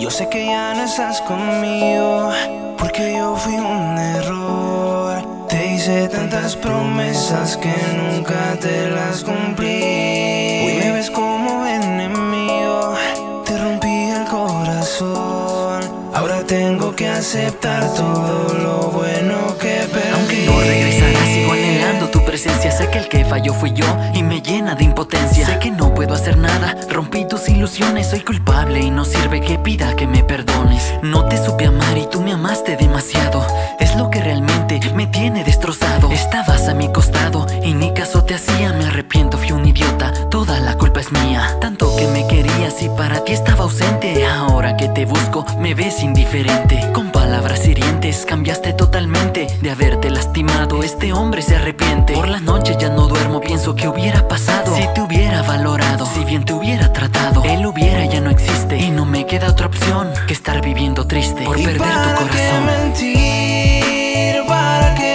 Yo sé que ya no estás conmigo, porque yo fui un error. Te hice tantas promesas que nunca te las cumplí. Hoy me ves como enemigo, te rompí el corazón. Ahora tengo que aceptar todo lo bueno que perdí. Aunque no regresarás, sigo anhelando tu presencia. Sé que el que falló fui yo y me llena de impotencia. Sé que no puedo hacer nada, rompí tus ilusiones. Soy culpable y no sirve que pida que me perdones. No te supe amar y tú me amaste demasiado. Es lo que realmente me tiene destrozado. Estabas a mi costado y ni caso te hacía. Me arrepiento, fui un idiota, toda la culpa es mía. Tanto que me querías y para ti estaba ausente. Ahora que te busco me ves indiferente. Con palabras hirientes cambiaste totalmente. De haberte lastimado este hombre se arrepiente. Por las noches ya no duermo, pienso que hubiera pasado si te hubiera valorado, si bien te hubiera tratado. El hubiera ya no existe y no me queda otra opción que estar viviendo triste por perder tu corazón. ¿Para qué mentir? ¿Para qué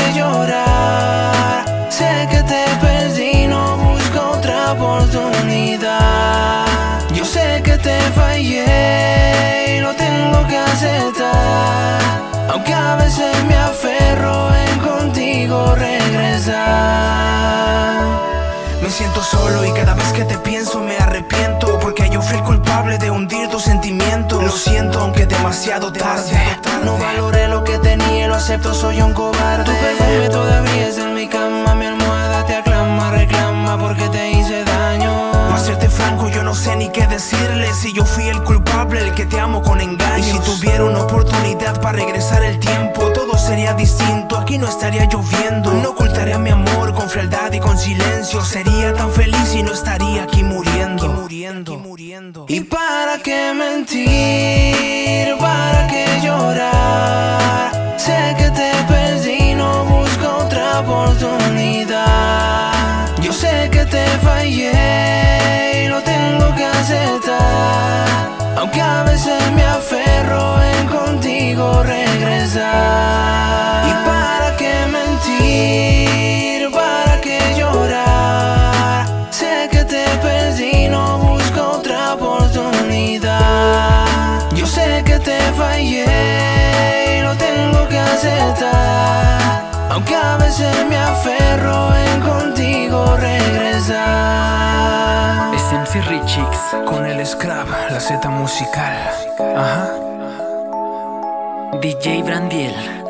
llorar? Sé que te perdí, no busco otra oportunidad. Yo sé que te fallé y lo tengo que aceptar, aunque a veces me aferro en contigo regresar. Me siento solo y cada vez que te pienso me arrepiento, porque yo fui el culpable de hundir tus sentimientos. Lo siento aunque demasiado tarde. No valoré lo que tenía, lo acepto, soy un cobarde. Tu perfume todavía es en mi cama, mi almohada te aclama, reclama porque te hice daño. Para serte franco yo no sé ni qué decirle, si yo fui el culpable, el que te amo con engaños. Y si tuviera una oportunidad para regresar el tiempo, todo sería distinto, aquí no estaría lloviendo. No ocultaría mi amor con frialdad y con silencio. Sería tan feliz y no estaría aquí muriendo. ¿Y para qué mentir? ¿Para qué llorar? Sé que te perdí, no busco otra oportunidad. Yo sé que te fallé y lo tengo que aceptar, aunque a veces me aferro en contigo regresar. ¿Y para qué mentir? ¿Para qué llorar? Sé que te perdí, no busco otra oportunidad. Yo sé que te fallé y lo tengo que aceptar, aunque a veces me aferro en contigo regresar. Es MC Richix con el Scrap, la Z musical. Ajá. DJ Brandiel.